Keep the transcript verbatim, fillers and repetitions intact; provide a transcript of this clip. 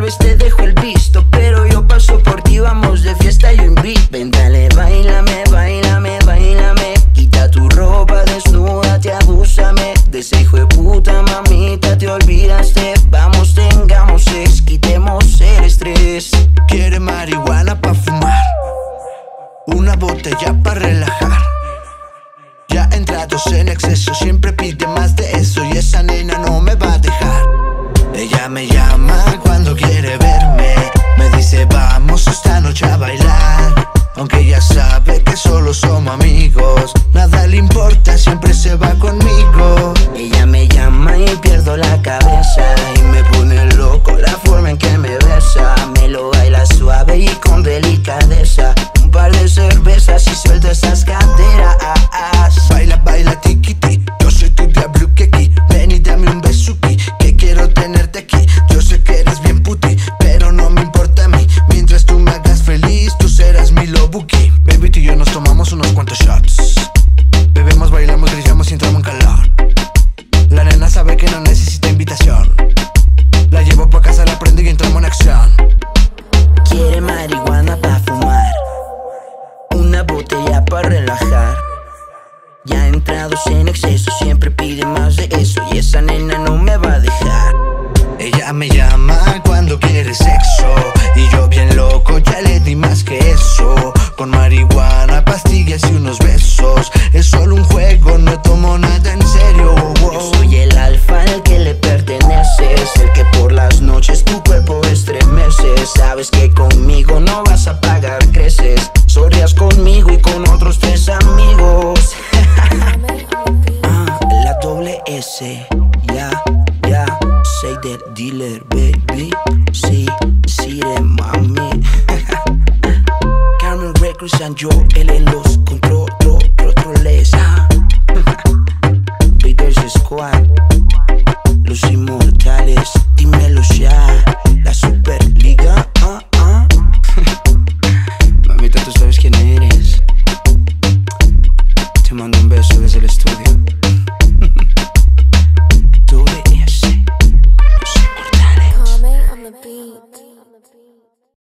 vez te dejo el visto, pero yo paso por ti, vamos de fiesta, yo invito. Ven, dale, bailame, bailame, bailame. Quita tu ropa, desnúdate, abúsame. De ese hijo de puta, mamita, te olvidaste. Vamos, tengamos sex, quitemos el estrés. Quiere marihuana pa' fumar, una botella pa' relajar. Ya entrados en exceso, siempre pide más de eso. Y esa nena no me va a dejar. Ella me llama cuando quiere verme, me dice vamos esta noche a bailar. Aunque ella sabe que solo somos amigos, nada le importa, siempre se va conmigo. Ella me llama y pierdo la cabeza, y me pone loco la forma en que me besa. Me lo baila suave y con delicadeza. Un par de cervezas y suelto esas caderas. Baila, baila, tiquiti, yo soy tu diablo keki. Ven y dame un besuki, que quiero tenerte aquí. Yo sé que eres bien puti, pero no me importa a mí. Mientras tú me hagas feliz, tú serás mi lobuki. Baby, tú y yo nos tomamos unos cuantos shots. Bebemos, bailamos, grillamos y entramos en calor. La nena sabe que no necesita invitación. La llevo pa' casa, la prendo y entramos en acción. Quiere marihuana pa' fumar, una botella pa' relajar. Ya entrados en exceso, siempre pide más de eso. Y esa nena no me va a dejar. Ella me llama cuando quiere sexo, y yo bien loco ya le di más que eso. Con marihuana, pastillas y unos besos. Es solo un juego, no tomo nada en serio. Wow. Yo soy el alfa, el que le perteneces, el que por las noches tu cuerpo estremece. Sabes que conmigo no vas a pagar creces. Sorrías conmigo y con otros tres amigos. Ah, la doble S, ya, yeah, ya, yeah. Say that dealer, baby. Sí, sí, de mami. Carmen Records and yo, él en los